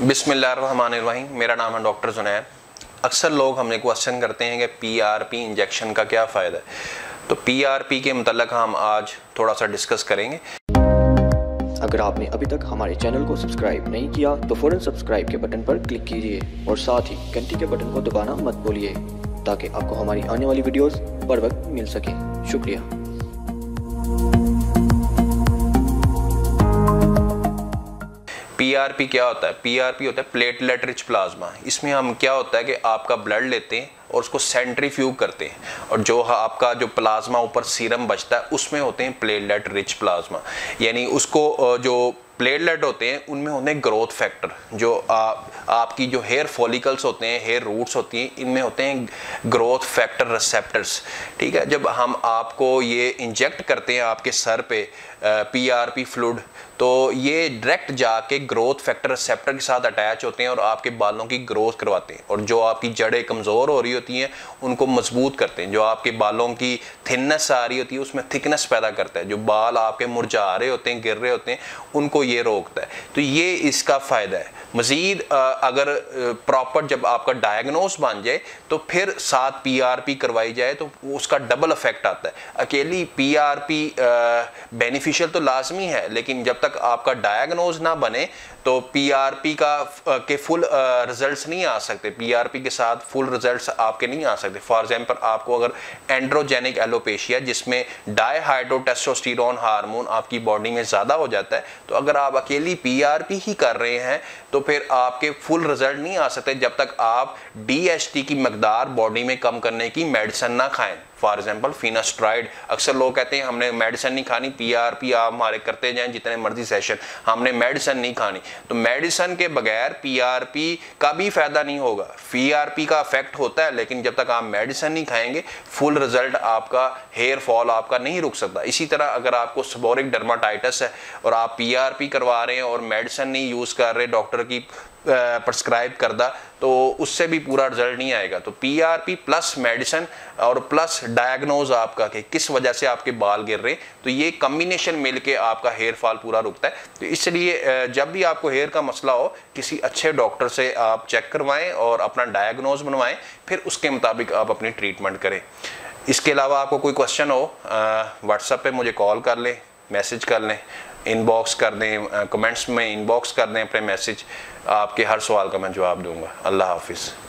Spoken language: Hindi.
बिस्मिल्लाहिर्रहमानिर्रहीम। मेरा नाम है डॉक्टर जुनैद। अक्सर लोग हमने क्वेश्चन करते हैं कि पीआरपी इंजेक्शन का क्या फ़ायदा है। तो पीआरपी के मतलब हम आज थोड़ा सा डिस्कस करेंगे। अगर आपने अभी तक हमारे चैनल को सब्सक्राइब नहीं किया तो फ़ौरन सब्सक्राइब के बटन पर क्लिक कीजिए और साथ ही घंटी के बटन को दबाना मत भूलिए ताकि आपको हमारी आने वाली वीडियोस बर वक्त मिल सके। शुक्रिया। पीआरपी क्या होता है? पीआरपी होता है प्लेटलेट रिच प्लाज्मा। इसमें हम क्या होता है कि आपका ब्लड लेते हैं और उसको सेंट्रीफ्यूग करते हैं और जो आपका जो प्लाज्मा ऊपर सीरम बचता है उसमें होते हैं प्लेटलेट रिच प्लाज्मा। यानी उसको जो प्लेटलेट होते हैं उनमें होते हैं ग्रोथ फैक्टर। जो आपकी जो हेयर फॉलिकल्स होते हैं, हेयर रूट्स होती हैं, इनमें होते हैं ग्रोथ फैक्टर रिसेप्टर्स। ठीक है, जब हम आपको ये इंजेक्ट करते हैं आपके सर पे पीआरपी फ्लूइड, तो ये डायरेक्ट जाके ग्रोथ फैक्टर रिसेप्टर के साथ अटैच होते हैं और आपके बालों की ग्रोथ करवाते हैं और जो आपकी जड़ें कमज़ोर हो रही होती हैं उनको मजबूत करते हैं। जो आपके बालों की थिननेस आ रही होती है उसमें थिकनेस पैदा करता है। जो बाल आपके मुरझा रहे होते हैं, गिर रहे होते हैं, उनको ये रोकता है। तो ये इसका फ़ायदा है। मज़ीद अगर प्रॉपर जब आपका डायग्नोस बन जाए तो फिर साथ पीआरपी करवाई जाए तो उसका डबल इफेक्ट आता है। अकेली पीआरपी बेनिफिशियल तो लाजमी है, लेकिन जब तक आपका डायग्नोज ना बने तो पीआरपी के फुल रिजल्ट्स नहीं आ सकते। पीआरपी के साथ फुल रिजल्ट्स आपके नहीं आ सकते। फॉर एग्जांपल, आपको अगर एंड्रोजेनिक एलोपेशिया जिसमें डायहाइड्रोटेस्टोस्टेरोन हार्मोन आपकी बॉडी में ज़्यादा हो जाता है, तो अगर आप अकेली पीआरपी ही कर रहे हैं तो फिर आपके फुल रिजल्ट नहीं आ सकते जब तक आप डीएचटी की मकदार बॉडी में कम करने की मेडिसिन ना खाएं। For example finasteride. अक्सर लोग कहते हैं हमने मेडिसिन नहीं खानी, पीआरपी आप हमारे करते जाएं जितने मर्जी सेशन, हमने मेडिसिन नहीं खानी। तो मेडिसिन के बगैर पीआरपी का भी फायदा नहीं होगा। पीआरपी का इफेक्ट होता है, लेकिन जब तक आप मेडिसिन नहीं खाएंगे फुल रिजल्ट आपका हेयर फॉल आपका नहीं रुक सकता। इसी तरह अगर आपको सेबोरिक डर्माटाइटिस है और आप पीआरपी करवा रहे हैं और मेडिसिन नहीं यूज़ कर रहे डॉक्टर की प्रिस्क्राइब करदा, तो उससे भी पूरा रिजल्ट नहीं आएगा। तो पीआरपी प्लस मेडिसिन और प्लस डायग्नोज आपका कि किस वजह से आपके बाल गिर रहे, तो ये कम्बिनेशन मिलके आपका हेयर फॉल पूरा रुकता है। तो इसलिए जब भी आपको हेयर का मसला हो किसी अच्छे डॉक्टर से आप चेक करवाएं और अपना डायग्नोज बनवाएं, फिर उसके मुताबिक आप अपनी ट्रीटमेंट करें। इसके अलावा आपको कोई क्वेश्चन हो व्हाट्सएप पे मुझे कॉल कर लें, मैसेज कर लें, इनबॉक्स कर दें, कमेंट्स में इनबॉक्स कर दें अपने मैसेज। आपके हर सवाल का मैं जवाब दूंगा। अल्लाह हाफिज़।